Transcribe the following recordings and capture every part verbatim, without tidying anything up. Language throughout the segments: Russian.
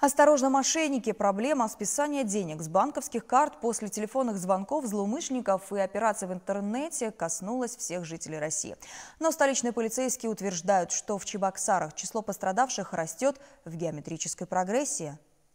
Осторожно, мошенники. Проблема списания денег с банковских карт после телефонных звонков злоумышленников и операций в интернете коснулась всех жителей России. Но столичные полицейские утверждают, что в Чебоксарах число пострадавших растет в геометрической прогрессии.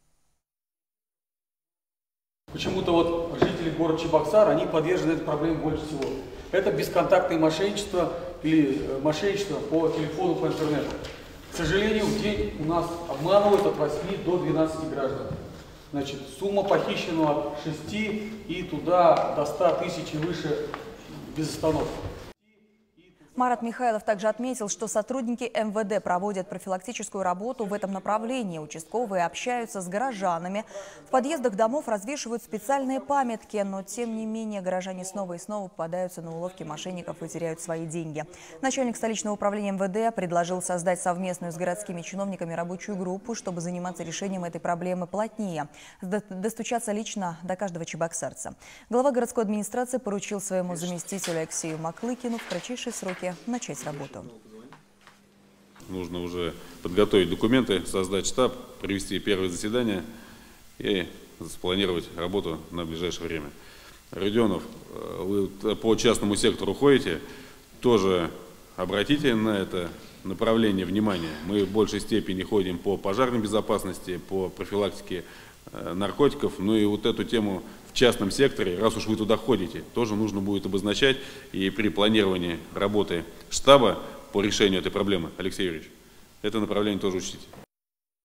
Почему-то вот жители города Чебоксар, они подвержены этой проблеме больше всего. Это бесконтактное мошенничество или мошенничество по телефону, по интернету. К сожалению, в день у нас обманывают от восьми до двенадцати граждан. Значит, сумма похищена от шести и туда до ста тысяч и выше без остановки. Марат Михайлов также отметил, что сотрудники эм вэ дэ проводят профилактическую работу в этом направлении. Участковые общаются с горожанами. В подъездах домов развешивают специальные памятки, но тем не менее горожане снова и снова попадаются на уловки мошенников и теряют свои деньги. Начальник столичного управления эм вэ дэ предложил создать совместную с городскими чиновниками рабочую группу, чтобы заниматься решением этой проблемы плотнее, достучаться лично до каждого чебоксарца. Глава городской администрации поручил своему заместителю Алексею Маклыкину в кратчайшие сроки начать работу. Нужно уже подготовить документы, создать штаб, провести первое заседание и спланировать работу на ближайшее время. Родионов, вы по частному сектору ходите, тоже обратите на это направление внимания. Мы в большей степени ходим по пожарной безопасности, по профилактике наркотиков, ну и вот эту тему в частном секторе, раз уж вы туда ходите, тоже нужно будет обозначать, и при планировании работы штаба по решению этой проблемы, Алексей Юрьевич, это направление тоже учтите.